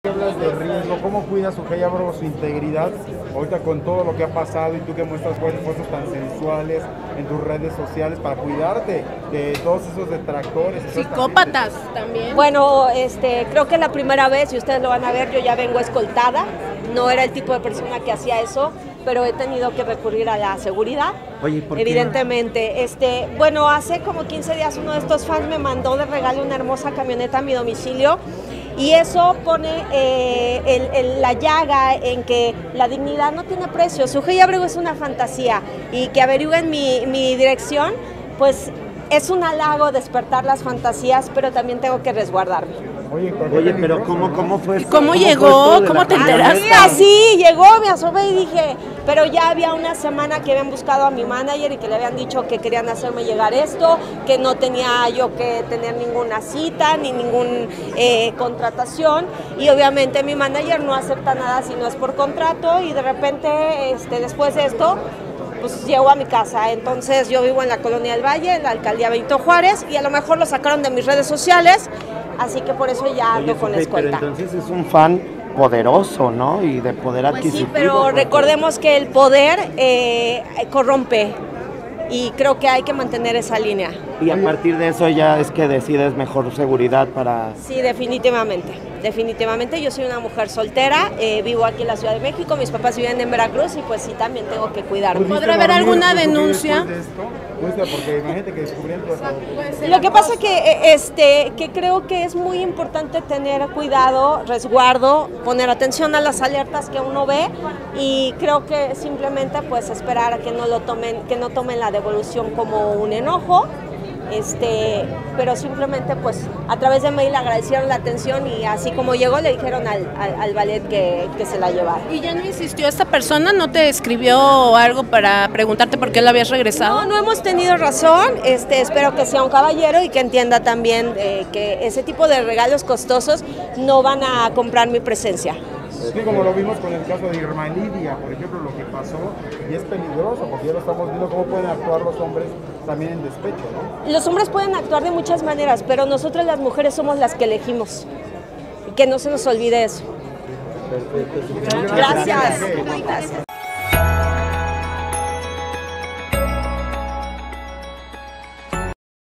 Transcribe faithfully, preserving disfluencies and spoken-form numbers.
Hablas de riesgo, ¿cómo cuida Sujei Ábalos su integridad ahorita con todo lo que ha pasado y tú que muestras fotos tan sensuales en tus redes sociales para cuidarte de todos esos detractores? Psicópatas también. Bueno, este, creo que la primera vez, y ustedes lo van a ver, yo ya vengo escoltada, no era el tipo de persona que hacía eso, pero he tenido que recurrir a la seguridad. Oye, ¿por qué? Evidentemente, este, bueno, hace como quince días uno de estos fans me mandó de regalo una hermosa camioneta a mi domicilio. Y eso pone eh, el, el, la llaga en que la dignidad no tiene precio. Sujei Ábalos es una fantasía, y que averigüen mi, mi dirección, pues es un halago despertar las fantasías, pero también tengo que resguardarme. Oye, Oye, pero ¿cómo, cómo fue esto? ¿Cómo, ¿Cómo llegó? ¿Cómo te enteraste? Así, así, llegó, me asomé y dije, pero ya había una semana que habían buscado a mi manager y que le habían dicho que querían hacerme llegar esto, que no tenía yo que tener ninguna cita ni ninguna eh, contratación, y obviamente mi manager no acepta nada si no es por contrato, y de repente este, después de esto pues llegó a mi casa. Entonces yo vivo en la Colonia del Valle, en la alcaldía Benito Juárez, y a lo mejor lo sacaron de mis redes sociales, así que por eso ya ando Oye, con la escolta. Pero entonces es un fan poderoso, ¿no? Y de poder adquisitivo. Pues sí, pero recordemos que el poder eh, corrompe, y creo que hay que mantener esa línea. Y a partir de eso ya es que decides mejor seguridad para... Sí, definitivamente, definitivamente. Yo soy una mujer soltera, eh, vivo aquí en la Ciudad de México, mis papás viven en Veracruz, y pues sí, también tengo que cuidarme. ¿Podrá haber alguna denuncia? Porque imagínate que descubrieron todo esto. Lo que pasa que, este, que creo que es muy importante tener cuidado, resguardo, poner atención a las alertas que uno ve, y creo que simplemente pues esperar a que no lo tomen, que no tomen la devolución como un enojo. Este, pero simplemente pues a través de mail agradecieron la atención, y así como llegó le dijeron al, al, al ballet que, que se la llevara. ¿Y ya no insistió esta persona? ¿No te escribió algo para preguntarte por qué la habías regresado? No, no hemos tenido razón. Este, espero que sea un caballero y que entienda también eh, que ese tipo de regalos costosos no van a comprar mi presencia. Sí, como lo vimos con el caso de Irma Lidia, por ejemplo, lo que pasó, y es peligroso, porque ya lo estamos viendo cómo pueden actuar los hombres también en despecho, ¿no? Los hombres pueden actuar de muchas maneras, pero nosotros las mujeres somos las que elegimos, y que no se nos olvide eso. Perfecto. Gracias. Gracias.